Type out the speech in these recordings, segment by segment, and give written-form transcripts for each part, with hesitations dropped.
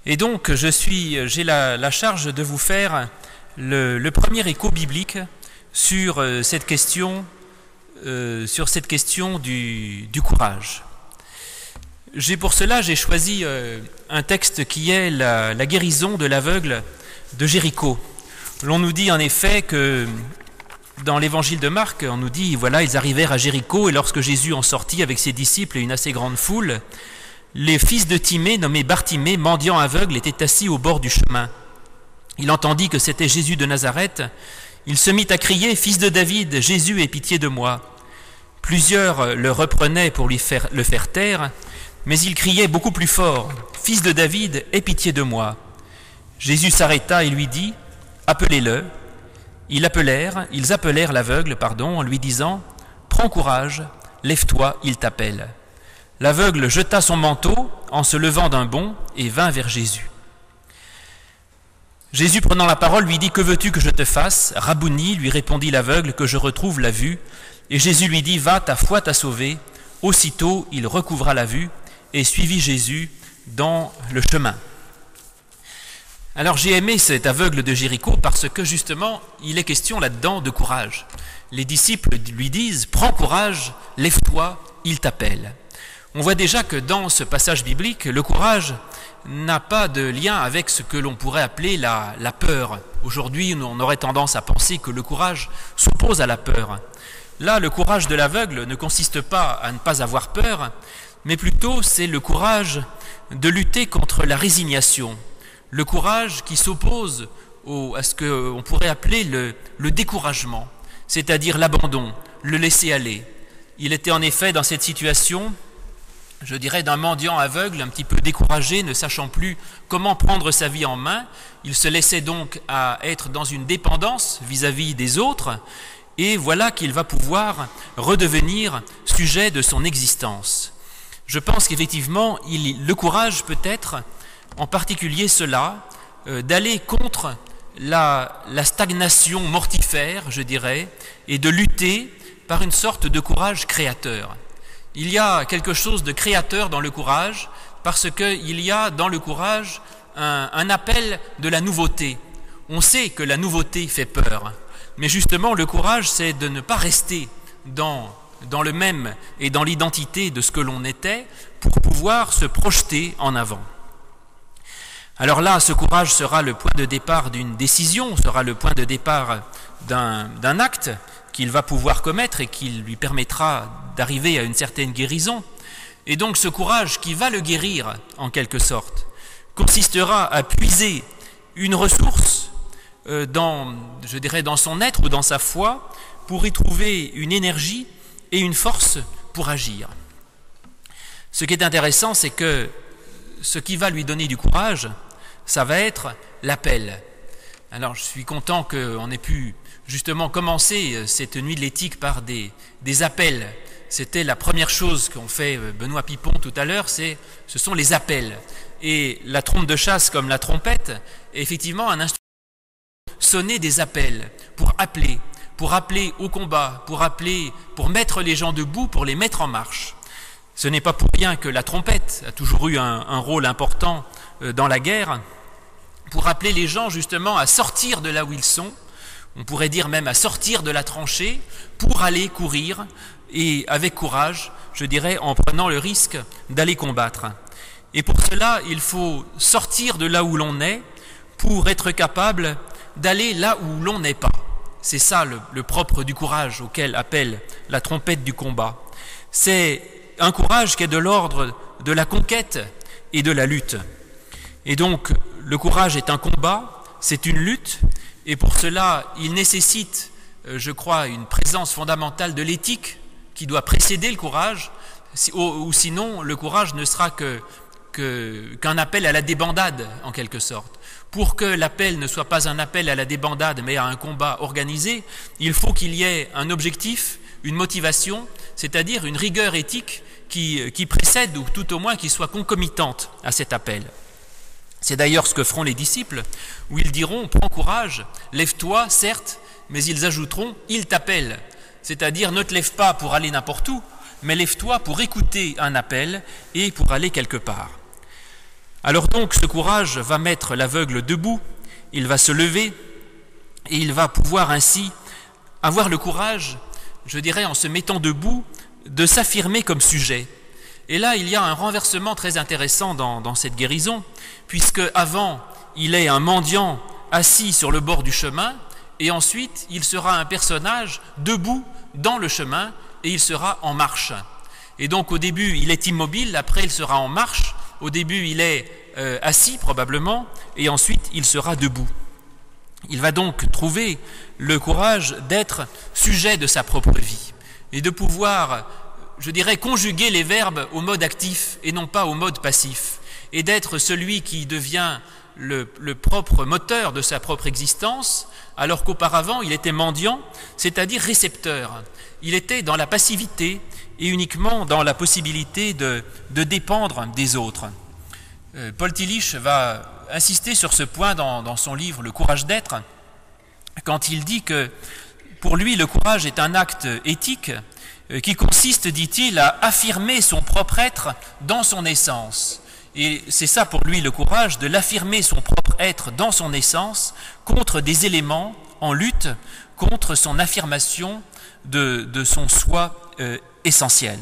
Et donc, j'ai la charge de vous faire le premier écho biblique sur cette question du courage. Pour cela, j'ai choisi un texte qui est la guérison de l'aveugle de Jéricho. L'on nous dit en effet que dans l'évangile de Marc, on nous dit, voilà, ils arrivèrent à Jéricho, et lorsque Jésus en sortit avec ses disciples et une assez grande foule, les fils de Timée, nommés Bartimée, mendiant aveugle, étaient assis au bord du chemin. Il entendit que c'était Jésus de Nazareth. Il se mit à crier, « Fils de David, Jésus, aie pitié de moi !» Plusieurs le reprenaient pour le faire taire, mais il criait beaucoup plus fort, « Fils de David, aie pitié de moi !» Jésus s'arrêta et lui dit, « Appelez-le !» Ils appelèrent l'aveugle, en lui disant, « Prends courage, lève-toi, il t'appelle. » L'aveugle jeta son manteau en se levant d'un bond et vint vers Jésus. Jésus, prenant la parole, lui dit, « Que veux-tu que je te fasse ?» Rabouni, lui répondit l'aveugle, « Que je retrouve la vue. » Et Jésus lui dit, « Va, ta foi t'a sauvé. » Aussitôt, il recouvra la vue et suivit Jésus dans le chemin. Alors j'ai aimé cet aveugle de Jéricho parce que justement, il est question là-dedans de courage. Les disciples lui disent, « Prends courage, lève-toi, il t'appelle. » On voit déjà que dans ce passage biblique, le courage n'a pas de lien avec ce que l'on pourrait appeler la peur. Aujourd'hui, on aurait tendance à penser que le courage s'oppose à la peur. Là, le courage de l'aveugle ne consiste pas à ne pas avoir peur, mais plutôt c'est le courage de lutter contre la résignation. Le courage qui s'oppose à ce qu'on pourrait appeler le découragement, c'est-à-dire l'abandon, le laisser-aller. Il était en effet dans cette situation, je dirais, d'un mendiant aveugle, un petit peu découragé, ne sachant plus comment prendre sa vie en main. Il se laissait donc à être dans une dépendance vis-à-vis des autres, et voilà qu'il va pouvoir redevenir sujet de son existence. Je pense qu'effectivement, le courage peut être, en particulier cela, d'aller contre la stagnation mortifère, je dirais, et de lutter par une sorte de courage créateur. Il y a quelque chose de créateur dans le courage, parce qu'il y a dans le courage un appel de la nouveauté. On sait que la nouveauté fait peur, mais justement le courage, c'est de ne pas rester dans le même et dans l'identité de ce que l'on était, pour pouvoir se projeter en avant. Alors là, ce courage sera le point de départ d'une décision, sera le point de départ d'un acte qu'il va pouvoir commettre et qui lui permettra d'arriver à une certaine guérison. Et donc ce courage qui va le guérir, en quelque sorte, consistera à puiser une ressource dans son être ou dans sa foi, pour y trouver une énergie et une force pour agir. Ce qui est intéressant, c'est que ce qui va lui donner du courage, ça va être l'appel. Alors je suis content qu'on ait pu justement commencer cette nuit de l'éthique par des appels. C'était la première chose qu'ont fait Benoît Pipon tout à l'heure, ce sont les appels. Et la trompe de chasse, comme la trompette, est effectivement un instrument pour sonner des appels, pour appeler au combat, pour mettre les gens debout, pour les mettre en marche. Ce n'est pas pour rien que la trompette a toujours eu un rôle important dans la guerre, pour appeler les gens justement à sortir de là où ils sont, on pourrait dire même à sortir de la tranchée, pour aller courir, et avec courage, je dirais, en prenant le risque d'aller combattre. Et pour cela, il faut sortir de là où l'on est, pour être capable d'aller là où l'on n'est pas. C'est ça le propre du courage auquel appelle la trompette du combat. C'est un courage qui est de l'ordre de la conquête et de la lutte. Et donc, le courage est un combat, c'est une lutte, et pour cela, il nécessite, je crois, une présence fondamentale de l'éthique qui doit précéder le courage, ou sinon, le courage ne sera qu'un appel à la débandade, en quelque sorte. Pour que l'appel ne soit pas un appel à la débandade, mais à un combat organisé, il faut qu'il y ait un objectif, une motivation, c'est-à-dire une rigueur éthique qui précède, ou tout au moins qui soit concomitante à cet appel. C'est d'ailleurs ce que feront les disciples, où ils diront « Prends courage, lève-toi, certes », mais ils ajouteront « Il t'appelle », c'est-à-dire ne te lève pas pour aller n'importe où, mais lève-toi pour écouter un appel et pour aller quelque part. Alors donc ce courage va mettre l'aveugle debout, il va se lever et il va pouvoir ainsi avoir le courage, je dirais en se mettant debout, de s'affirmer comme sujet. Et là il y a un renversement très intéressant dans cette guérison, puisque avant il est un mendiant assis sur le bord du chemin, et ensuite il sera un personnage debout dans le chemin, et il sera en marche. Et donc au début il est immobile, après il sera en marche, au début il est assis probablement, et ensuite il sera debout. Il va donc trouver le courage d'être sujet de sa propre vie, et de pouvoir, je dirais, conjuguer les verbes au mode actif et non pas au mode passif, et d'être celui qui devient le propre moteur de sa propre existence, alors qu'auparavant il était mendiant, c'est-à-dire récepteur. Il était dans la passivité et uniquement dans la possibilité de dépendre des autres. Paul Tillich va insister sur ce point dans son livre « Le courage d'être », quand il dit que pour lui le courage est un acte éthique qui consiste, dit-il, à affirmer son propre être dans son essence. Et c'est ça pour lui le courage, de l'affirmer son propre être dans son essence contre des éléments en lutte contre son affirmation de son soi essentiel.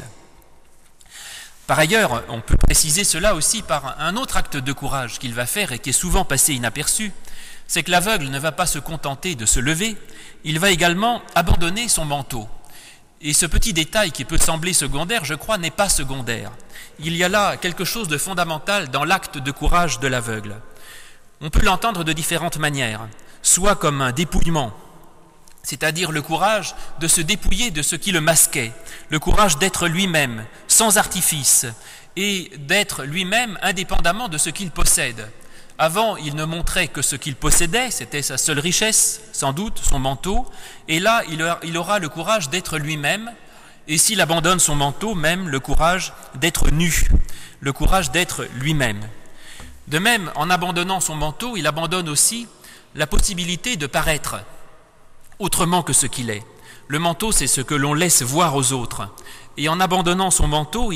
Par ailleurs, on peut préciser cela aussi par un autre acte de courage qu'il va faire et qui est souvent passé inaperçu, c'est que l'aveugle ne va pas se contenter de se lever, il va également abandonner son manteau. Et ce petit détail qui peut sembler secondaire, je crois, n'est pas secondaire. Il y a là quelque chose de fondamental dans l'acte de courage de l'aveugle. On peut l'entendre de différentes manières, soit comme un dépouillement, c'est-à-dire le courage de se dépouiller de ce qui le masquait, le courage d'être lui-même, sans artifice, et d'être lui-même indépendamment de ce qu'il possède. Avant, il ne montrait que ce qu'il possédait, c'était sa seule richesse, sans doute, son manteau, et là, il aura le courage d'être lui-même, et s'il abandonne son manteau, même le courage d'être nu, le courage d'être lui-même. De même, en abandonnant son manteau, il abandonne aussi la possibilité de paraître autrement que ce qu'il est. Le manteau, c'est ce que l'on laisse voir aux autres. Et en abandonnant son manteau,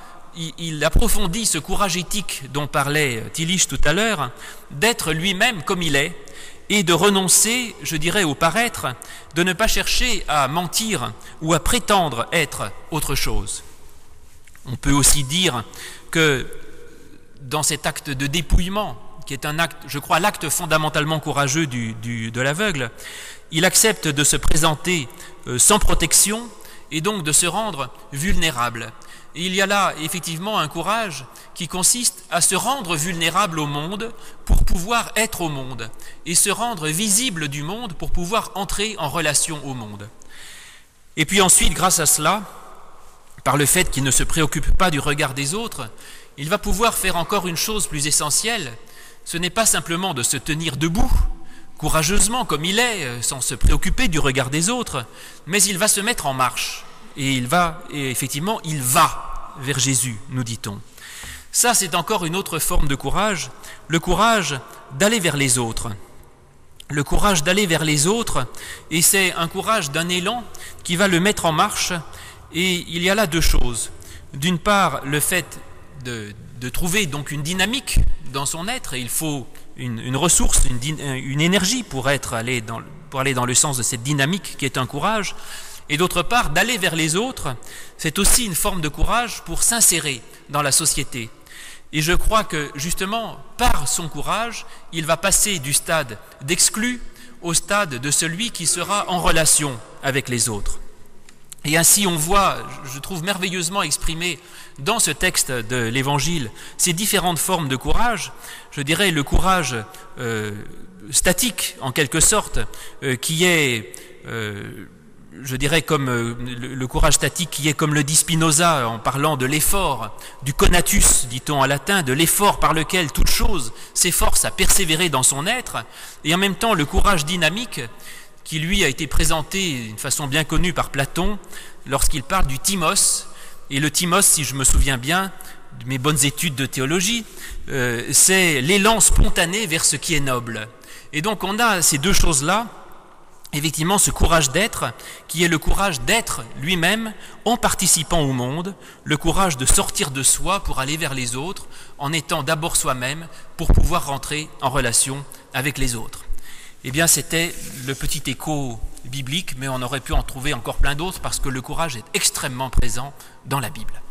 il approfondit ce courage éthique dont parlait Tillich tout à l'heure, d'être lui-même comme il est, et de renoncer, je dirais, au paraître, de ne pas chercher à mentir ou à prétendre être autre chose. On peut aussi dire que dans cet acte de dépouillement, qui est un acte, je crois, l'acte fondamentalement courageux de l'aveugle, il accepte de se présenter sans protection et donc de se rendre vulnérable. Et il y a là effectivement un courage qui consiste à se rendre vulnérable au monde pour pouvoir être au monde et se rendre visible du monde pour pouvoir entrer en relation au monde. Et puis ensuite, grâce à cela, par le fait qu'il ne se préoccupe pas du regard des autres, il va pouvoir faire encore une chose plus essentielle. Ce n'est pas simplement de se tenir debout, courageusement comme il est, sans se préoccuper du regard des autres, mais il va se mettre en marche. Et effectivement, il va vers Jésus, nous dit-on. Ça, c'est encore une autre forme de courage, le courage d'aller vers les autres. Le courage d'aller vers les autres, et c'est un courage d'un élan qui va le mettre en marche. Et il y a là deux choses. D'une part, le fait de trouver donc une dynamique dans son être, et il faut une ressource, une énergie pour aller dans le sens de cette dynamique qui est un courage. Et d'autre part, d'aller vers les autres, c'est aussi une forme de courage pour s'insérer dans la société. Et je crois que, justement, par son courage, il va passer du stade d'exclu au stade de celui qui sera en relation avec les autres. Et ainsi, on voit, je trouve merveilleusement exprimé dans ce texte de l'Évangile, ces différentes formes de courage. Je dirais le courage statique, en quelque sorte, qui est... je dirais comme le courage statique qui est comme le dit Spinoza en parlant de l'effort, du conatus, dit-on en latin, de l'effort par lequel toute chose s'efforce à persévérer dans son être, et en même temps le courage dynamique qui lui a été présenté d'une façon bien connue par Platon lorsqu'il parle du thymos. Et le thymos, si je me souviens bien de mes bonnes études de théologie, c'est l'élan spontané vers ce qui est noble. Et donc on a ces deux choses-là effectivement ce courage d'être, qui est le courage d'être lui-même en participant au monde, le courage de sortir de soi pour aller vers les autres, en étant d'abord soi-même pour pouvoir rentrer en relation avec les autres. Eh bien, c'était le petit écho biblique, mais on aurait pu en trouver encore plein d'autres parce que le courage est extrêmement présent dans la Bible.